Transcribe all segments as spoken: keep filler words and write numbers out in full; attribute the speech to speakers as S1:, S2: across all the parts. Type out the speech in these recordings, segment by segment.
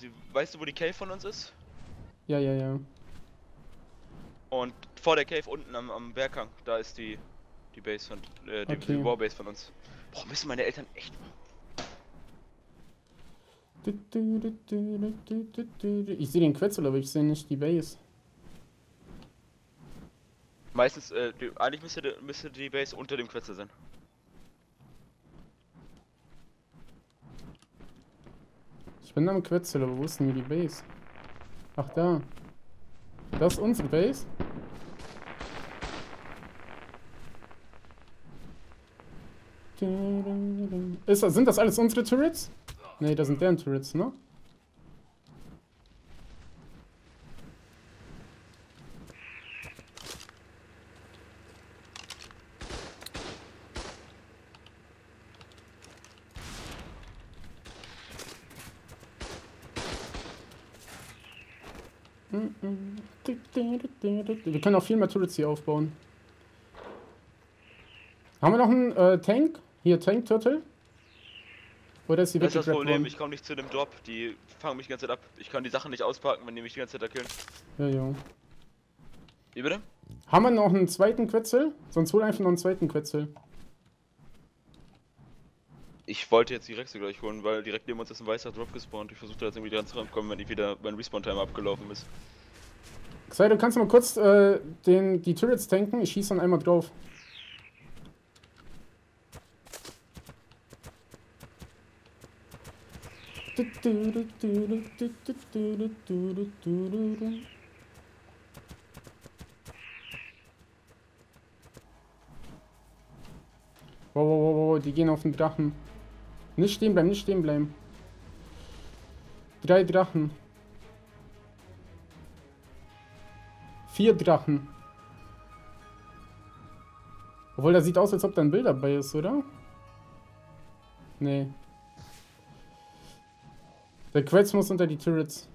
S1: die, weißt du, wo die Cave von uns ist?
S2: Ja, ja, ja.
S1: Und vor der Cave unten am, am Berghang, da ist die, die Base von, äh, die,
S2: Okay.
S1: die Warbase von uns. Boah, müssen meine Eltern echt machen.
S2: Ich sehe den Quetzal, aber ich sehe nicht die Base.
S1: Meistens, äh, die, eigentlich müsste, die, müsste die Base unter dem Quetzal sein.
S2: Ich bin am Quetzal, aber wo ist denn hier die Base? Ach, da. Das ist unsere Base? Ist, sind das alles unsere Turrets? Ne, das sind deren Turrets, ne? Wir können auch viel mehr Turrets hier aufbauen. Haben wir noch einen äh, Tank? Hier, Tank Turtle? Oder ist die
S1: Das ist das
S2: weggegrabt
S1: Problem,
S2: worden?
S1: ich komme nicht zu dem Drop, die fangen mich die ganze Zeit ab. Ich kann die Sachen nicht auspacken, wenn die mich die ganze Zeit killen.
S2: Ja, ja.
S1: Wie bitte?
S2: Haben wir noch einen zweiten Quetzal? Sonst hol einfach noch einen zweiten Quetzal.
S1: Ich wollte jetzt die Rexe gleich holen, weil direkt neben uns ist ein weißer Drop gespawnt. Ich versuche da jetzt irgendwie dran zu kommen, wenn die wieder mein Respawn-Timer abgelaufen ist.
S2: Xai, du kannst mal kurz äh, den, die Turrets tanken, ich schieße dann einmal drauf. Wow, wow, wow, wow, die gehen auf den Drachen. Nicht stehen bleiben, nicht stehen bleiben. Drei Drachen. Vier Drachen. Obwohl, das sieht aus, als ob da ein Bild dabei ist, oder? Nee. Der Quetz muss unter die Turrets.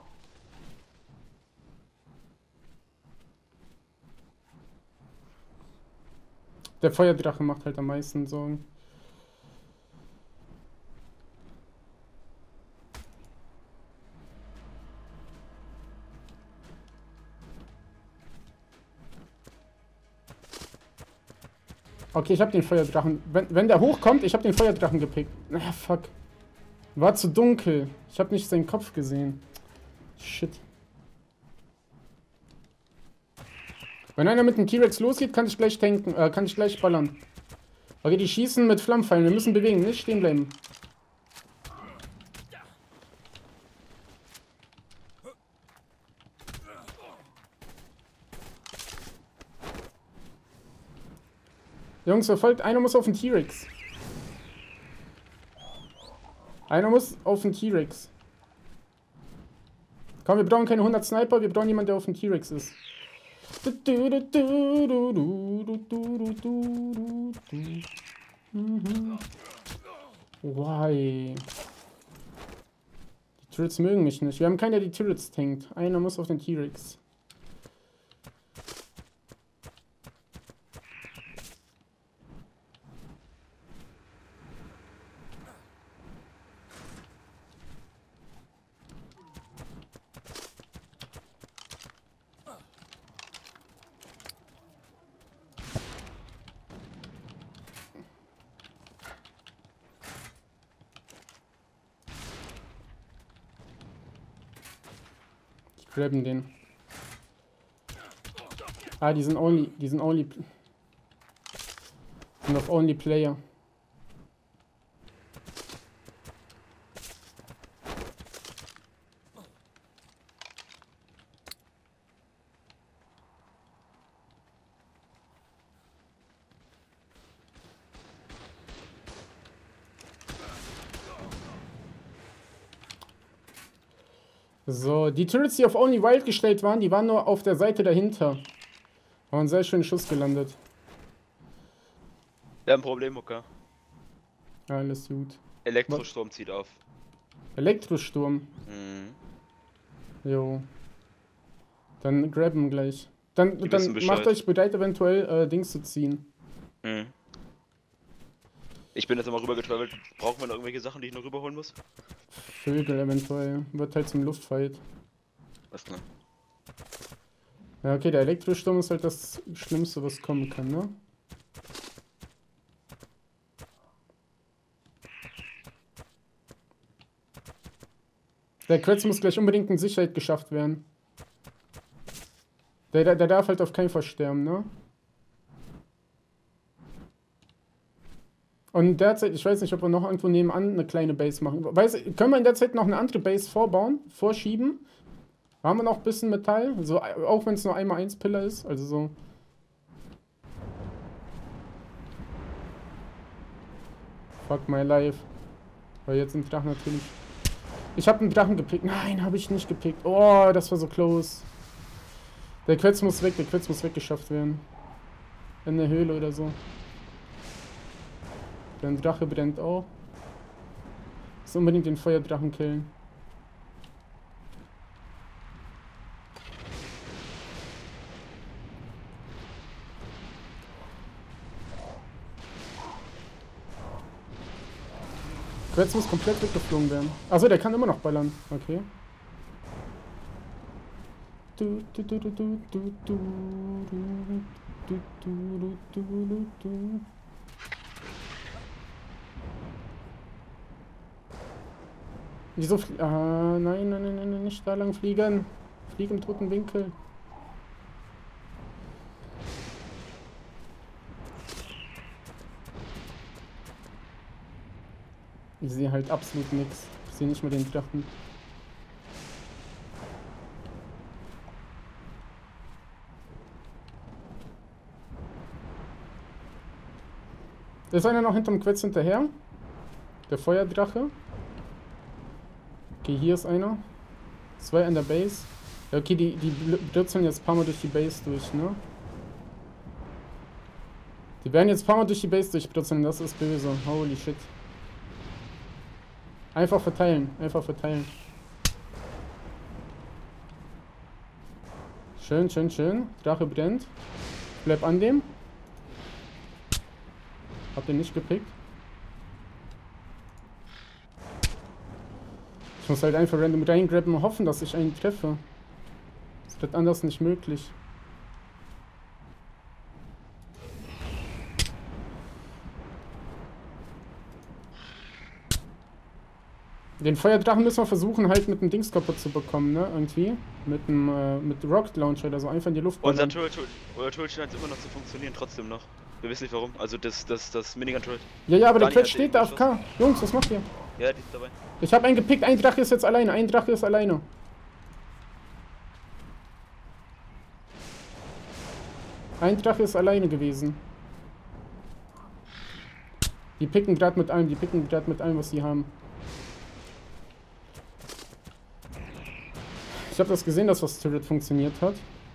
S2: Der Feuerdrache macht halt am meisten Sorgen. Okay, ich hab den Feuerdrachen. Wenn, wenn der hochkommt, ich hab den Feuerdrachen gepickt. Naja, fuck. War zu dunkel. Ich hab nicht seinen Kopf gesehen. Shit. Wenn einer mit dem T-Rex losgeht, kann ich gleich tanken, äh, kann ich gleich ballern. Okay, die schießen mit Flammenpfeilen. Wir müssen bewegen, nicht stehen bleiben. Jungs, verfolgt. Einer muss auf den T-Rex. Einer muss auf den T-Rex. Komm, wir brauchen keine hundert Sniper, wir brauchen jemanden, der auf dem T-Rex ist. Why? Die Turrets mögen mich nicht. Wir haben keinen, der die Turrets tankt. Einer muss auf den T-Rex. Grabben den. Ah, die sind only, die sind only, sind auf only Player. So, die Turrets, die auf Only Wild gestellt waren, die waren nur auf der Seite dahinter. War ein sehr schöner Schuss gelandet.
S1: Wir haben ein Problem, okay.
S2: Ja, alles gut.
S1: Elektrosturm Was? Zieht auf.
S2: Elektrosturm?
S1: Mhm.
S2: Jo. Dann grabben gleich. Dann, dann macht euch bereit, eventuell äh, Dings zu ziehen.
S1: Mhm. Ich bin jetzt einmal rübergetravelt. Brauchen wir noch irgendwelche Sachen, die ich noch rüberholen muss?
S2: Vögel eventuell. Wird halt zum Luftfight.
S1: Was ne?
S2: Ja, okay, der Elektrosturm ist halt das Schlimmste, was kommen kann, ne? Der Quetz muss gleich unbedingt in Sicherheit geschafft werden. Der, der, der darf halt auf keinen Fall sterben, ne? Und derzeit, ich weiß nicht, ob wir noch irgendwo nebenan eine kleine Base machen. Weiß, können wir in der Zeit noch eine andere Base vorbauen, vorschieben? Haben wir noch ein bisschen Metall? So, auch wenn es nur einmal eins Pillar ist, also so. Fuck my life. Weil jetzt sind Drachen natürlich... Ich habe einen Drachen gepickt. Nein, habe ich nicht gepickt. Oh, das war so close. Der Quetz muss weg, der Quetz muss weggeschafft werden. In der Höhle oder so. Der Drache brennt auch. Muss unbedingt den Feuerdrachen killen. Quetz muss komplett weggeflogen werden. Achso, der kann immer noch ballern. Okay. Du, du, du, du, du, du, du, du, du, du, du, du. Wieso flie- Ah, nein, nein, nein, nein, nicht da lang fliegen. Flieg im toten Winkel. Ich sehe halt absolut nichts. Ich sehe nicht mal den Drachen. Ist einer noch hinterm Quetz hinterher? Der Feuerdrache. Okay, hier ist einer. Zwei an der Base. Ja, okay, die, die blitzeln jetzt ein paar Mal durch die Base durch, ne? Die werden jetzt ein paar Mal durch die Base durchblitzeln, das ist böse. Holy shit. Einfach verteilen, einfach verteilen. Schön, schön, schön. Drache brennt. Bleib an dem. Hab den nicht gepickt. Ich muss halt einfach random reingrabben und hoffen, dass ich einen treffe. Das wird anders nicht möglich. Den Feuerdrachen müssen wir versuchen, halt mit dem Dings kaputt zu bekommen, ne? Irgendwie. Mit dem äh, mit Rocket Launcher oder so. Einfach in die Luft
S1: Unser Turret, oder Turret scheint immer noch zu funktionieren, trotzdem noch. Wir wissen nicht warum. Also das, das, das Minigun-Turret.
S2: Ja, ja, aber der
S1: Dani
S2: Quetz
S1: hat
S2: steht
S1: den
S2: da A F K. Jungs, was macht ihr?
S1: Ja, die ist dabei.
S2: Ich habe einen gepickt. Ein Drache ist jetzt alleine. Ein Drache ist alleine. Ein Drache ist alleine gewesen. Die picken gerade mit allem. Die picken gerade mit allem, was sie haben. Ich habe das gesehen, dass das Turret funktioniert hat.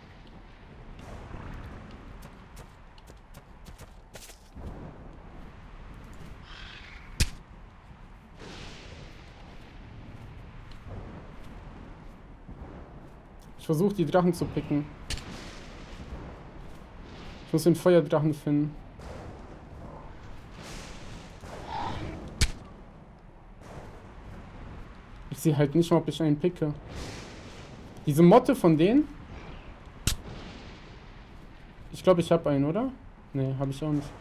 S2: Ich versuche die Drachen zu picken. Ich muss den Feuerdrachen finden. Ich sehe halt nicht mal, ob ich einen picke. Diese Motte von denen? Ich glaube, ich habe einen, oder? Ne, habe ich auch nicht.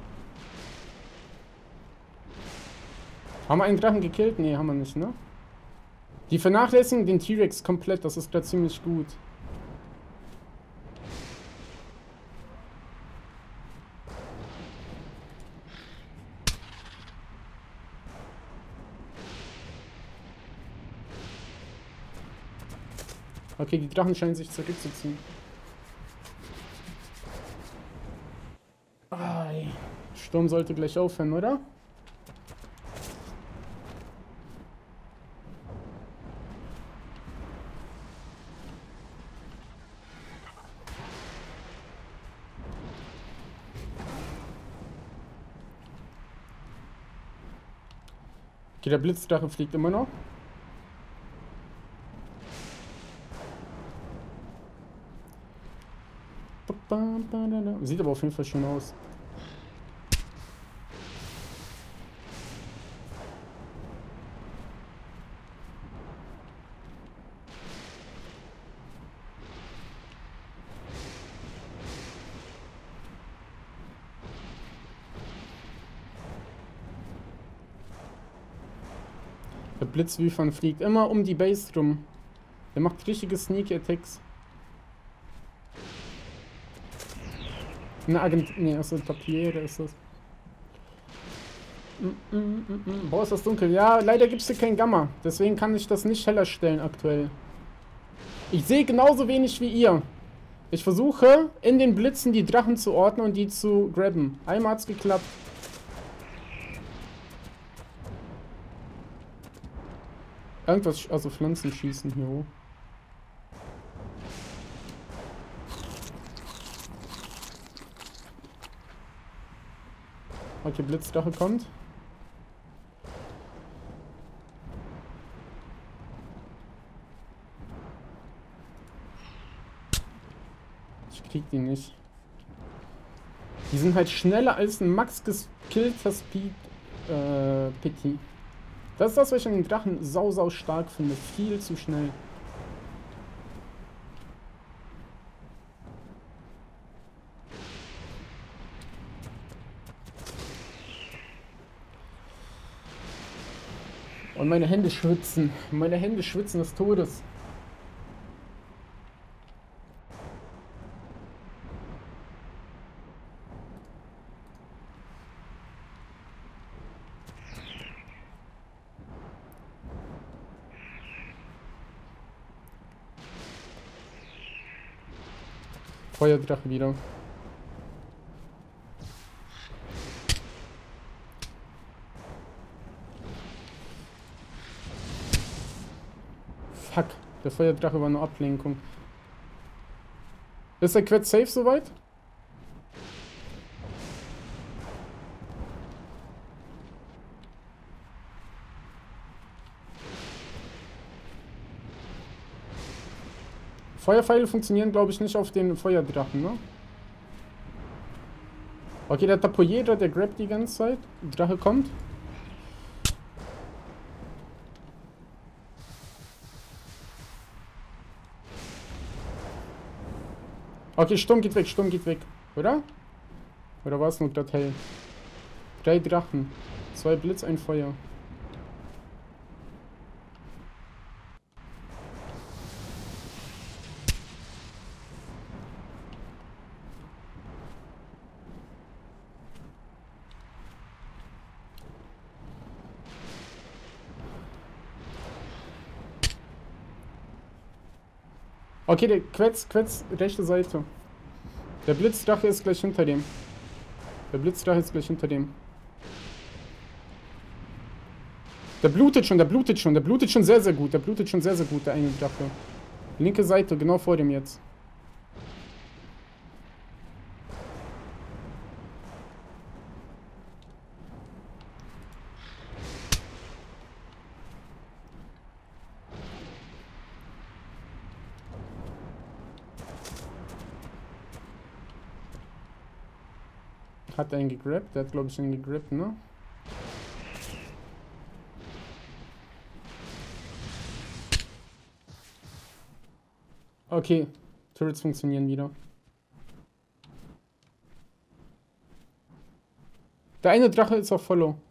S2: Haben wir einen Drachen gekillt? Ne, haben wir nicht, ne? Die vernachlässigen den T-Rex komplett, das ist gerade ziemlich gut. Okay, die Drachen scheinen sich zurückzuziehen. Ai. Sturm sollte gleich aufhören, oder? Okay, der Blitzdrache fliegt immer noch. Sieht aber auf jeden Fall schön aus. Blitzwüfern fliegt immer um die Base rum. Der macht richtige Sneaky Attacks. Eine Agent... Ne, also Tapiere ist das. Mm, mm, mm, mm. Boah, ist das dunkel. Ja, leider gibt es hier kein Gamma. Deswegen kann ich das nicht heller stellen aktuell. Ich sehe genauso wenig wie ihr. Ich versuche, in den Blitzen die Drachen zu ordnen und die zu grabben. Einmal hat's geklappt. Irgendwas, also Pflanzen schießen hier hoch. Okay, Blitzdrache kommt. Ich krieg die nicht. Die sind halt schneller als ein max geskillter Speed äh, Pity. Das ist das, was ich an den Drachen sau, sau stark finde. Viel zu schnell. Und meine Hände schwitzen. Meine Hände schwitzen des Todes. Feuerdrache wieder. Fuck, der Feuerdrache war nur Ablenkung. Ist der Quetz safe soweit? Feuerpfeile funktionieren, glaube ich, nicht auf den Feuerdrachen, ne? Okay, der Tapoyedra, der grabt die ganze Zeit. Der Drache kommt. Okay, Sturm geht weg, Sturm geht weg. Oder? Oder war es nur gerade hell? Drei Drachen. Zwei Blitz, ein Feuer. Okay, der Quetz, Quetz, rechte Seite. Der Blitzdrache ist gleich hinter dem. Der Blitzdrache ist gleich hinter dem. Der blutet schon, der blutet schon, der blutet schon sehr, sehr gut. Der blutet schon sehr, sehr gut, der eine Drache. Linke Seite, genau vor dem jetzt. Hat er ihn gegrabt? Der hat, glaube ich, ihn gegrabt, ne? Okay, Turrets funktionieren wieder. Der eine Drache ist auf Follow.